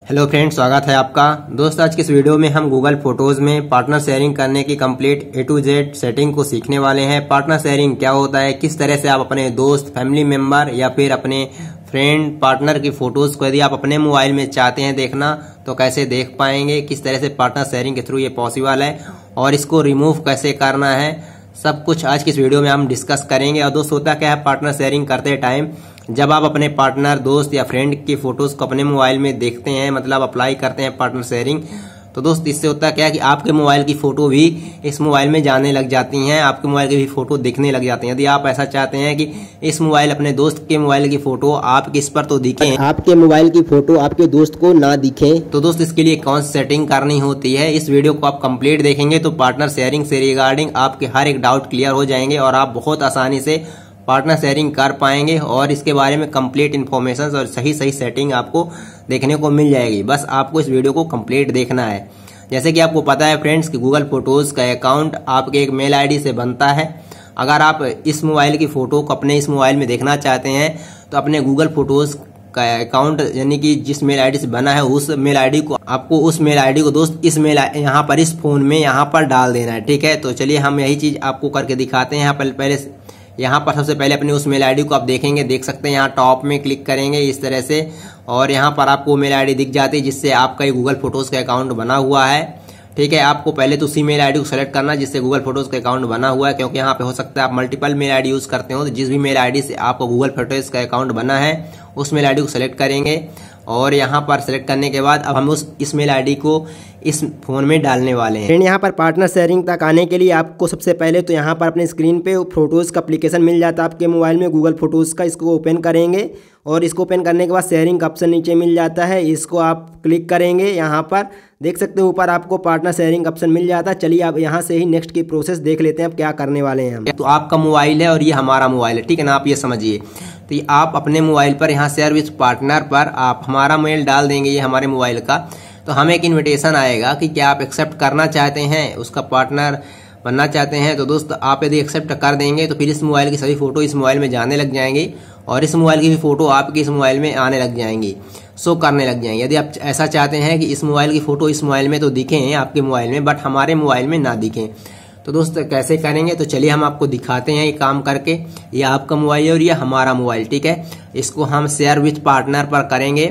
Hello friends, स्वागत है आपका। दोस्त आज की इस वीडियो में हम गूगल फोटोज में पार्टनर शेयरिंग करने की complete A to Z setting को सीखने वाले हैं। पार्टनर शेयरिंग क्या होता है, किस तरह से आप अपने दोस्त, फैमिली मेंबर या फिर अपने फ्रेंड, पार्टनर की फोटोज को यदि आप अपने मोबाइल में चाहते हैं देखना तो कैसे देख पाएंगे, किस तरह से पार्टनर शेयरिंग के थ्रू ये पॉसिबल है और इसको रिमूव कैसे करना है, सब कुछ आज की इस वीडियो में हम डिस्कस करेंगे। और दोस्त होता क्या है, पार्टनर शेयरिंग करते टाइम जब आप अपने पार्टनर, दोस्त या फ्रेंड की फोटोज को अपने मोबाइल में देखते हैं, मतलब अप्लाई करते हैं पार्टनर शेयरिंग, तो दोस्त इससे होता क्या है कि आपके मोबाइल की फोटो भी इस मोबाइल में जाने लग जाती हैं, आपके मोबाइल की भी फोटो दिखने लग जाती हैं। यदि आप ऐसा चाहते हैं कि इस मोबाइल अपने दोस्त के मोबाइल की फोटो आपके इस पर तो दिखे, आपके मोबाइल की फोटो आपके दोस्त को ना दिखे, तो दोस्त इसके लिए कौन सी सेटिंग करनी होती है, इस वीडियो को आप कंप्लीट देखेंगे तो पार्टनर शेयरिंग से रिगार्डिंग आपके हर एक डाउट क्लियर हो जाएंगे और आप बहुत आसानी से पार्टनर शेयरिंग कर पाएंगे और इसके बारे में कंप्लीट इन्फॉर्मेशन और सही सेटिंग आपको देखने को मिल जाएगी। बस आपको इस वीडियो को कंप्लीट देखना है। जैसे कि आपको पता है फ्रेंड्स कि गूगल फोटोज का अकाउंट आपके एक मेल आईडी से बनता है। अगर आप इस मोबाइल की फोटो को अपने इस मोबाइल में देखना चाहते हैं तो अपने गूगल फोटोज का अकाउंट यानी कि जिस मेल आईडी से बना है उस मेल आईडी को आपको उस मेल आईडी को दोस्त इस मेल यहाँ पर इस फोन में यहाँ पर डाल देना है। ठीक है, तो चलिए हम यही चीज आपको करके दिखाते हैं। यहाँ पर सबसे पहले अपने उस मेल आईडी को आप देखेंगे, देख सकते हैं यहाँ टॉप में क्लिक करेंगे इस तरह से और यहाँ पर आपको मेल आईडी दिख जाती है जिससे आपका ये गूगल फोटोज का अकाउंट बना हुआ है। ठीक है, आपको पहले तो उसी मेल आईडी को सेलेक्ट करना जिससे गूगल फोटोज का अकाउंट बना हुआ है, क्योंकि यहाँ पे हो सकता है आप मल्टीपल मेल आईडी यूज करते हो, तो जिस भी मेल आईडी से आपको गूगल फोटोज का अकाउंट बना है उस मेल आईडी को सेलेक्ट करेंगे और यहाँ पर सेलेक्ट करने के बाद अब हम इस मेल आईडी को इस फोन में डालने वाले हैं। यहाँ पर पार्टनर शेयरिंग तक आने के लिए आपको सबसे पहले तो यहाँ पर अपने स्क्रीन पे फोटोज़ का एप्लीकेशन मिल जाता है आपके मोबाइल में, गूगल फोटोज़ का। इसको ओपन करेंगे और इसको ओपन करने के बाद शेयरिंग का ऑप्शन नीचे मिल जाता है, इसको आप क्लिक करेंगे। यहाँ पर देख सकते हो ऊपर आपको पार्टनर शेयरिंग ऑप्शन मिल जाता है। चलिए आप यहाँ से ही नेक्स्ट की प्रोसेस देख लेते हैं अब क्या करने वाले हैं हम। तो आपका मोबाइल है और ये हमारा मोबाइल है, ठीक है ना, आप ये समझिए। तो ये आप अपने मोबाइल पर यहाँ शेयर विथ पार्टनर पर आप हमारा मेल डाल देंगे, ये हमारे मोबाइल का, तो हमें एक इनविटेशन आएगा कि क्या आप एक्सेप्ट करना चाहते हैं, उसका पार्टनर बनना चाहते हैं। तो दोस्त आप यदि एक्सेप्ट कर देंगे तो फिर इस मोबाइल की सभी फोटो इस मोबाइल में जाने लग जाएंगी और इस मोबाइल की भी फोटो आपके इस मोबाइल में आने लग जाएंगी, शो करने लग जाएंगे। यदि आप ऐसा चाहते हैं कि इस मोबाइल की फोटो इस मोबाइल में तो दिखें आपके मोबाइल में बट हमारे मोबाइल में ना दिखें, तो दोस्त कैसे करेंगे, तो चलिए हम आपको दिखाते हैं ये काम करके। ये आपका मोबाइल है और ये हमारा मोबाइल, ठीक है। इसको हम शेयर विथ पार्टनर पर करेंगे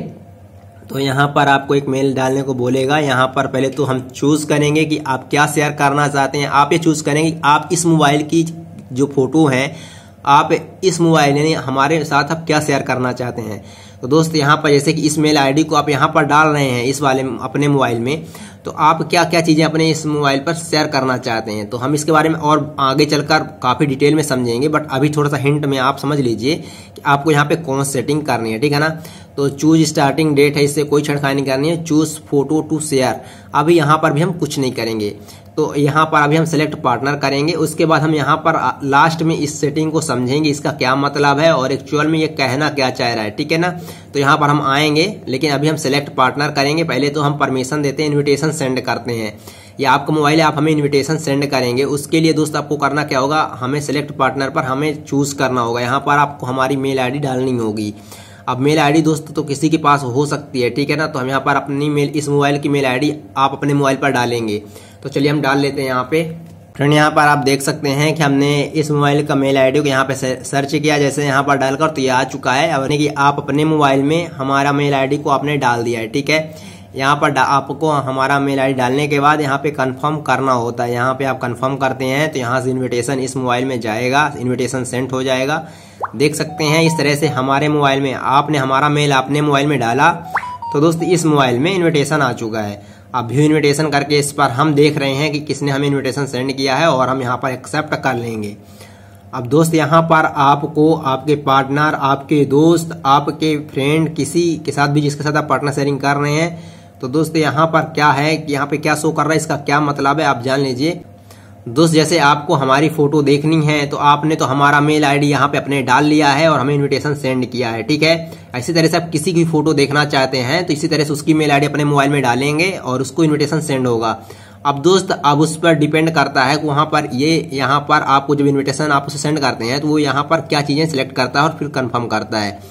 तो यहाँ पर आपको एक मेल डालने को बोलेगा। यहाँ पर पहले तो हम चूज करेंगे कि आप क्या शेयर करना चाहते हैं। आप ये चूज करेंगे कि आप इस मोबाइल की जो फोटो है आप इस मोबाइल यानी हमारे साथ आप क्या शेयर करना चाहते हैं। तो दोस्त यहाँ पर जैसे कि इस मेल आईडी को आप यहाँ पर डाल रहे हैं इस वाले अपने मोबाइल में, तो आप क्या क्या चीजें अपने इस मोबाइल पर शेयर करना चाहते हैं, तो हम इसके बारे में और आगे चलकर काफी डिटेल में समझेंगे। बट अभी थोड़ा सा हिंट में आप समझ लीजिए कि आपको यहाँ पे कौन सेटिंग करनी है, ठीक है ना। तो चूज स्टार्टिंग डेट है, इससे कोई छेड़खानी नहीं करनी है। चूज फोटो टू शेयर, अभी यहाँ पर भी हम कुछ नहीं करेंगे। तो यहाँ पर अभी हम सेलेक्ट पार्टनर करेंगे, उसके बाद हम यहाँ पर लास्ट में इस सेटिंग को समझेंगे इसका क्या मतलब है और एक्चुअल में ये कहना क्या चाह रहा है, ठीक है ना। तो यहाँ पर हम आएंगे लेकिन अभी हम सेलेक्ट पार्टनर करेंगे। पहले तो हम परमिशन देते हैं, इन्विटेशन सेंड करते हैं। या आपका मोबाइल है, आप हमें इन्विटेशन सेंड करेंगे। उसके लिए दोस्त आपको करना क्या होगा, हमें सेलेक्ट पार्टनर पर हमें चूज करना होगा। यहाँ पर आपको हमारी मेल आईडी डालनी होगी। अब मेल आईडी दोस्त तो किसी के पास हो सकती है, ठीक है ना। तो हम यहाँ पर अपनी मेल, इस मोबाइल की मेल आईडी आप अपने मोबाइल पर डालेंगे। तो चलिए हम डाल लेते हैं यहाँ पे। फ्रेंड यहाँ पर आप देख सकते हैं कि हमने इस मोबाइल का मेल आईडी को यहाँ पे सर्च किया, जैसे यहाँ पर डालकर तो ये आ चुका है। अब कि आप अपने मोबाइल में हमारा मेल आईडी को आपने डाल दिया है, ठीक है। यहाँ पर आपको हमारा मेल आईडी डालने के बाद यहाँ पे कंफर्म करना होता है। यहाँ पे आप कंफर्म करते हैं तो यहाँ से इन्विटेशन इस मोबाइल में जाएगा, इन्विटेशन सेंड हो जाएगा। देख सकते हैं इस तरह से हमारे मोबाइल में आपने हमारा मेल अपने मोबाइल में डाला तो दोस्त इस मोबाइल में इन्विटेशन आ चुका है। अब व्यू इन्विटेशन करके इस पर हम देख रहे हैं कि किसने हमें इन्विटेशन सेंड किया है और हम यहाँ पर एक्सेप्ट कर लेंगे। अब दोस्त यहाँ पर आपको आपके पार्टनर, आपके दोस्त, आपके फ्रेंड, किसी के साथ भी जिसके साथ आप पार्टनर शेयरिंग कर रहे हैं, तो दोस्त यहाँ पर क्या है कि यहाँ पे क्या शो कर रहा है, इसका क्या मतलब है आप जान लीजिए। दोस्त जैसे आपको हमारी फोटो देखनी है तो आपने तो हमारा मेल आईडी यहाँ पे अपने डाल लिया है और हमें इनविटेशन सेंड किया है, ठीक है। इसी तरह से आप किसी की फोटो देखना चाहते हैं तो इसी तरह से उसकी मेल आईडी अपने मोबाइल में डालेंगे और उसको इनविटेशन सेंड होगा। अब दोस्त अब उस पर डिपेंड करता है कि वहां पर यहाँ पर आपको जब इनविटेशन आप उसे सेंड करते हैं तो वो यहाँ पर क्या चीजें सिलेक्ट करता है और फिर कंफर्म करता है।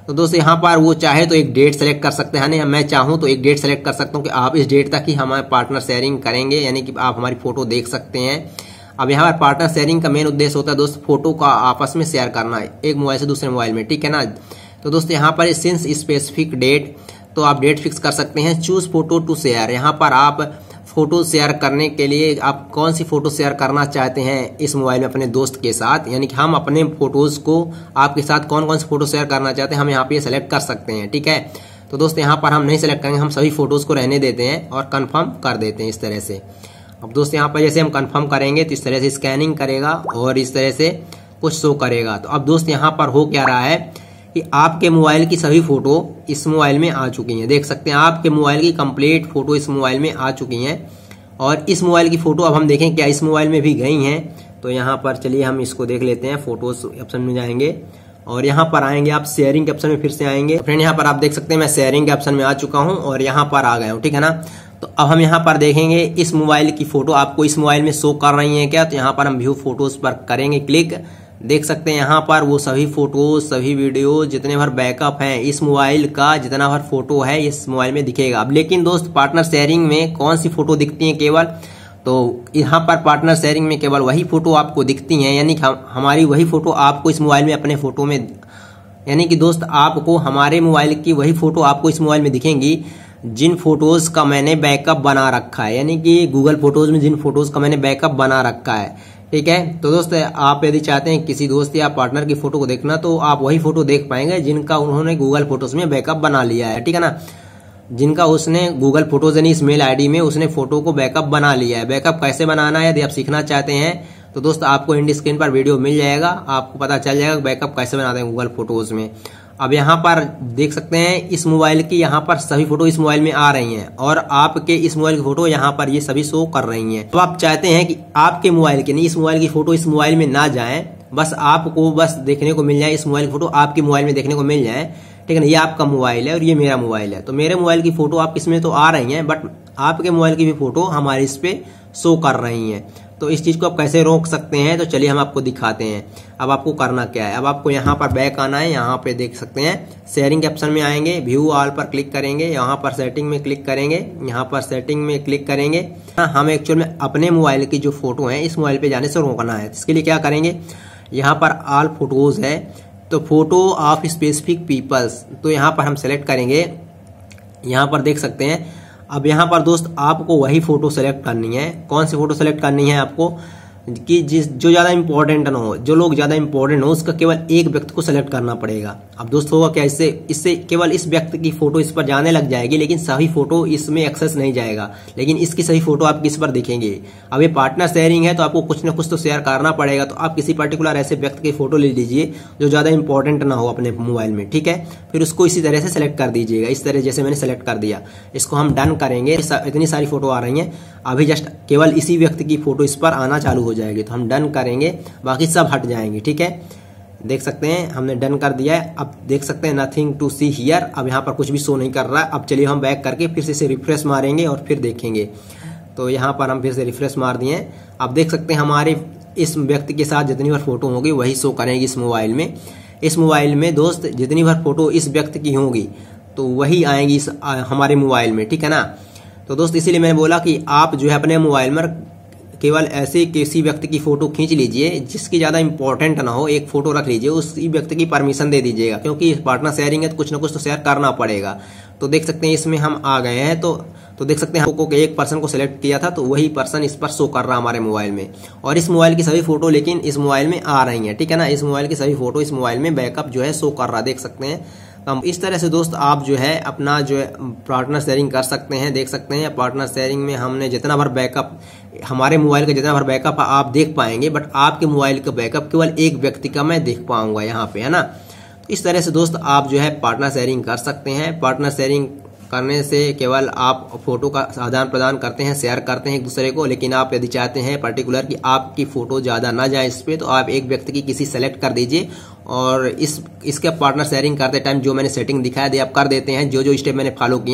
तो दोस्तों यहाँ पर वो चाहे तो एक डेट सेलेक्ट कर सकते हैं, यानी मैं चाहूँ तो एक डेट सेलेक्ट कर सकता हूँ कि आप इस डेट तक ही हमारे पार्टनर शेयरिंग करेंगे, यानी कि आप हमारी फोटो देख सकते हैं। अब यहाँ पर पार्टनर शेयरिंग का मेन उद्देश्य होता है दोस्त फोटो का आपस में शेयर करना है, एक मोबाइल से दूसरे मोबाइल में, ठीक है ना। तो दोस्त यहाँ पर सिंस स्पेसिफिक डेट, तो आप डेट फिक्स कर सकते हैं। चूज फोटो टू शेयर, यहाँ पर आप फोटो शेयर करने के लिए आप कौन सी फोटो शेयर करना चाहते हैं इस मोबाइल में अपने दोस्त के साथ, यानी कि हम अपने फोटोज को आपके साथ कौन कौन सी फोटो शेयर करना चाहते हैं हम यहाँ पे सेलेक्ट कर सकते हैं, ठीक है। तो दोस्त यहाँ पर हम नहीं सेलेक्ट करेंगे, हम सभी फोटोज को रहने देते हैं और कंफर्म कर देते हैं इस तरह से। अब दोस्त यहाँ पर जैसे हम कंफर्म करेंगे तो इस तरह से स्कैनिंग करेगा और इस तरह से कुछ शो करेगा। तो अब दोस्त यहाँ पर हो क्या रहा है कि आपके मोबाइल की सभी फोटो इस मोबाइल में आ चुकी हैं, देख सकते हैं आपके मोबाइल की कंप्लीट फोटो इस मोबाइल में आ चुकी हैं। और इस मोबाइल की फोटो अब हम देखें क्या इस मोबाइल में भी गई हैं। तो यहाँ पर चलिए हम इसको देख लेते हैं, फोटोज ऑप्शन में जाएंगे और यहाँ पर आएंगे आप शेयरिंग के ऑप्शन में फिर से आएंगे। फ्रेंड यहाँ पर आप देख सकते हैं मैं शेयरिंग के ऑप्शन में आ चुका हूँ और यहाँ पर आ गया हूँ, ठीक है ना। तो अब हम यहाँ पर देखेंगे इस मोबाइल की फोटो आपको इस मोबाइल में शो कर रही है क्या। तो यहाँ पर हम व्यू फोटोज पर करेंगे क्लिक, देख सकते हैं यहाँ पर वो सभी फोटोज सभी वीडियो जितने भर बैकअप हैं इस मोबाइल का, जितना भर फोटो है इस मोबाइल में दिखेगा। अब लेकिन दोस्त पार्टनर शेयरिंग में कौन सी फोटो दिखती है केवल, तो यहाँ पर पार्टनर शेयरिंग में केवल वही फोटो आपको दिखती हैं, यानी हमारी वही फोटो आपको इस मोबाइल में अपने फोटो में, यानी कि दोस्त आपको हमारे मोबाइल की वही फोटो आपको इस मोबाइल में दिखेंगी जिन फोटोज का मैंने बैकअप बना रखा है, यानी कि गूगल फोटोज में जिन फोटोज का मैंने बैकअप बना रखा है, ठीक है। तो दोस्त आप यदि चाहते हैं किसी दोस्त या पार्टनर की फोटो को देखना तो आप वही फोटो देख पाएंगे जिनका उन्होंने गूगल फोटोज में बैकअप बना लिया है, ठीक है ना। जिनका उसने गूगल फोटोज यानी इस मेल आईडी में उसने फोटो को बैकअप बना लिया है। बैकअप कैसे बनाना है यदि आप सीखना चाहते हैं तो दोस्त आपको एंड स्क्रीन पर वीडियो मिल जाएगा, आपको पता चल जाएगा बैकअप कैसे बनाते हैं गूगल फोटोज में। अब यहाँ पर देख सकते हैं इस मोबाइल की यहाँ पर सभी फोटो इस मोबाइल में आ रही हैं और आपके इस मोबाइल की फोटो यहाँ पर ये सभी शो कर रही हैं। तो आप चाहते हैं कि आपके मोबाइल की नहीं इस मोबाइल की फोटो इस मोबाइल में ना जाए, बस आपको बस देखने को मिल जाए, इस मोबाइल की फोटो आपके मोबाइल में देखने को मिल जाए, ठीक है ना। ये आपका मोबाइल है और ये मेरा मोबाइल है, तो मेरे मोबाइल की फोटो आप इसमें तो आ रही हैं बट आपके मोबाइल की भी फोटो हमारे इस पे शो कर रही हैं। तो इस चीज को आप कैसे रोक सकते हैं तो चलिए हम आपको दिखाते हैं। अब आपको करना क्या है, अब आपको यहाँ पर बैक आना है, यहाँ पे देख सकते हैं शेयरिंग के ऑप्शन में आएंगे, व्यू ऑल पर क्लिक करेंगे, यहाँ पर सेटिंग में क्लिक करेंगे, यहाँ पर सेटिंग में क्लिक करेंगे। हम एक्चुअल में अपने मोबाइल की जो फोटो है इस मोबाइल पे जाने से रोकना है। इसके लिए क्या करेंगे, यहाँ पर ऑल फोटोज है तो फोटो ऑफ स्पेसिफिक पीपल्स, तो यहाँ पर हम सेलेक्ट करेंगे। यहाँ पर देख सकते हैं अब यहाँ पर दोस्त आपको वही फोटो सेलेक्ट करनी है। कौन सी फोटो सेलेक्ट करनी है आपको कि जो ज्यादा इंपॉर्टेंट ना हो, जो लोग ज्यादा इंपॉर्टेंट हो उसका केवल एक व्यक्ति को सेलेक्ट करना पड़ेगा। अब दोस्त होगा क्या, इससे केवल इस व्यक्ति की फोटो इस पर जाने लग जाएगी लेकिन सभी फोटो इसमें एक्सेस नहीं जाएगा, लेकिन इसकी सभी फोटो आप किस पर दिखेंगे। अब ये पार्टनर शेयरिंग है तो आपको कुछ ना कुछ तो शेयर करना पड़ेगा, तो आप किसी पर्टिकुलर ऐसे व्यक्ति की फोटो ले लीजिए जो ज्यादा इंपॉर्टेंट ना हो अपने मोबाइल में, ठीक है। फिर उसको इसी तरह से सेलेक्ट कर दीजिएगा, इस तरह जैसे मैंने सेलेक्ट कर दिया। इसको हम डन करेंगे, इतनी सारी फोटो आ रही हैं, अभी जस्ट केवल इसी व्यक्ति की फोटो इस पर आना चालू हो जाएगी, तो हम डन करेंगे, बाकी सब हट जाएंगे, ठीक है। देख सकते हैं हमने डन कर दिया है। अब देख सकते हैं नथिंग टू सी हियर, अब यहाँ पर कुछ भी शो नहीं कर रहा है। अब चलिए हम बैक करके फिर से इसे रिफ्रेश मारेंगे और फिर देखेंगे। तो यहाँ पर हम फिर से रिफ्रेश मार दिए। अब देख सकते हैं हमारे इस व्यक्ति के साथ जितनी बार फोटो होगी वही शो करेंगी इस मोबाइल में। इस मोबाइल में दोस्त जितनी बार फोटो इस व्यक्ति की होगी तो वही आएंगी इस हमारे मोबाइल में, ठीक है ना। तो दोस्त इसीलिए मैंने बोला कि आप जो है अपने मोबाइल में केवल ऐसे किसी व्यक्ति की फोटो खींच लीजिए जिसकी ज्यादा इंपॉर्टेंट ना हो, एक फोटो रख लीजिए, उसी व्यक्ति की परमिशन दे दीजिएगा, क्योंकि पार्टनर शेयरिंग है तो कुछ ना कुछ तो शेयर करना पड़ेगा। तो देख सकते हैं इसमें हम आ गए हैं, तो देख सकते हैं हमको एक पर्सन को सिलेक्ट किया था तो वही पर्सन इस पर शो कर रहा है हमारे मोबाइल में, और इस मोबाइल की सभी फोटो लेकिन इस मोबाइल में आ रही है, ठीक है ना। इस मोबाइल की सभी फोटो इस मोबाइल में बैकअप जो है शो कर रहा है, देख सकते हैं। इस तरह से दोस्त आप जो है अपना जो है पार्टनर शेयरिंग कर सकते हैं। देख सकते हैं पार्टनर शेयरिंग में हमने जितना भर बैकअप हमारे मोबाइल का जितना भर बैकअप आप देख पाएंगे, बट आपके मोबाइल का बैकअप केवल एक व्यक्ति का मैं देख पाऊंगा यहाँ पे, है ना। इस तरह से दोस्त आप जो है पार्टनर शेयरिंग कर सकते हैं। पार्टनर शेयरिंग करने से केवल आप फोटो का आदान प्रदान करते हैं, शेयर करते हैं एक दूसरे को, लेकिन आप यदि चाहते हैं पर्टिकुलर कि आपकी फोटो ज्यादा ना जाए इस पे, तो आप एक व्यक्ति की किसी सेलेक्ट कर दीजिए और इसके पार्टनर शेयरिंग करते टाइम जो मैंने सेटिंग दिखाया दी आप कर देते हैं, जो जो स्टेप मैंने फॉलो किए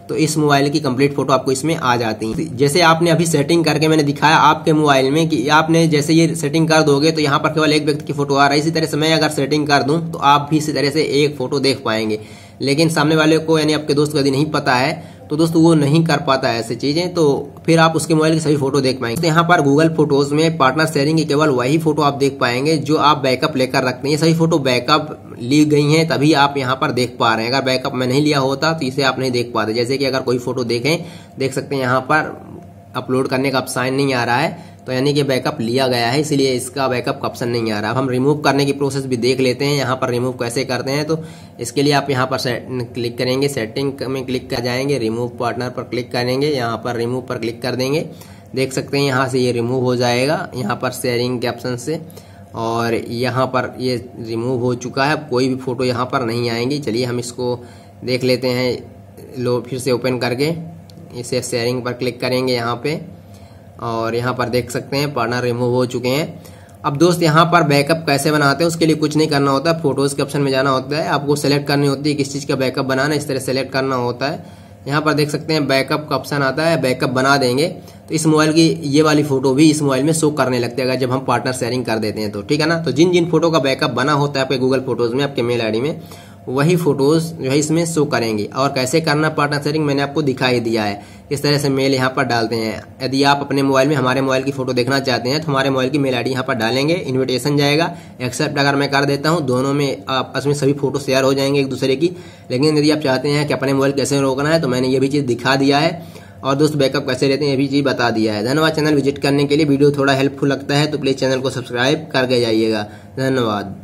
तो इस मोबाइल की कंप्लीट फोटो आपको इसमें आ जाती है। जैसे आपने अभी सेटिंग करके मैंने दिखाया आपके मोबाइल में कि आपने जैसे ये सेटिंग कर दोगे तो यहाँ पर केवल एक व्यक्ति की फोटो आ रहा है। इसी तरह से मैं अगर सेटिंग कर दूं तो आप भी इसी तरह से एक फोटो देख पाएंगे, लेकिन सामने वाले को यानी आपके दोस्त को यदि नहीं पता है तो दोस्तों वो नहीं कर पाता है ऐसी चीजें, तो फिर आप उसके मोबाइल की सभी फोटो देख पाएंगे। तो यहाँ पर गूगल फोटोज में पार्टनर शेयरिंग की केवल वही फोटो आप देख पाएंगे जो आप बैकअप लेकर रखते हैं। सभी फोटो बैकअप ली गई हैं तभी आप यहाँ पर देख पा रहे हैं। अगर बैकअप में नहीं लिया होता तो इसे आप नहीं देख पाते। जैसे कि अगर कोई फोटो देख सकते हैं यहाँ पर अपलोड करने का ऑप्शन नहीं आ रहा है, तो यानी कि बैकअप लिया गया है, इसलिए इसका बैकअप का ऑप्शन नहीं आ रहा। अब हम रिमूव करने की प्रोसेस भी देख लेते हैं। यहाँ पर रिमूव कैसे करते हैं, तो इसके लिए आप यहाँ पर क्लिक करेंगे, सेटिंग में क्लिक कर जाएंगे, रिमूव पार्टनर पर क्लिक करेंगे, यहाँ पर रिमूव पर क्लिक कर देंगे। देख सकते हैं यहाँ से ये रिमूव हो जाएगा यहाँ पर शेयरिंग के ऑप्शन से, और यहाँ पर ये रिमूव हो चुका है। कोई भी फोटो यहाँ पर नहीं आएंगी। चलिए हम इसको देख लेते हैं। लो फिर से ओपन करके इसे शेयरिंग पर क्लिक करेंगे यहाँ पे, और यहाँ पर देख सकते हैं पार्टनर रिमूव हो चुके हैं। अब दोस्त यहाँ पर बैकअप कैसे बनाते हैं, उसके लिए कुछ नहीं करना होता है। फोटोज के ऑप्शन में जाना होता है, आपको सेलेक्ट करनी होती है किस चीज़ का बैकअप बनाना है, इस तरह सेलेक्ट करना होता है। यहाँ पर देख सकते हैं बैकअप का ऑप्शन आता है, बैकअप बना देंगे तो इस मोबाइल की ये वाली फोटो भी इस मोबाइल में शो करने लगती है अगर जब हम पार्टनर शेयरिंग कर देते हैं तो, ठीक है ना। तो जिन जिन फोटो का बैकअप बना होता है आपके गूगल फोटोज में, आपके मेल आईडी में, वही फोटोज जो है इसमें शो करेंगे। और कैसे करना पार्टनर शेयरिंग मैंने आपको दिखाई दिया है। इस तरह से मेल यहाँ पर डालते हैं। यदि आप अपने मोबाइल में हमारे मोबाइल की फोटो देखना चाहते हैं तो हमारे मोबाइल की मेल आईडी यहाँ पर डालेंगे, इन्विटेशन जाएगा, एक्सेप्ट अगर मैं कर देता हूँ, दोनों में आपस में सभी फोटो शेयर हो जाएंगे एक दूसरे की। लेकिन यदि आप चाहते हैं कि अपने मोबाइल कैसे रोकना है तो मैंने ये भी चीज़ दिखा दिया है, और दोस्त बैकअप कैसे लेते हैं ये भी चीज़ बता दिया है। धन्यवाद चैनल विजिट करने के लिए। वीडियो थोड़ा हेल्पफुल लगता है तो प्लीज़ चैनल को सब्सक्राइब करके जाइएगा। धन्यवाद।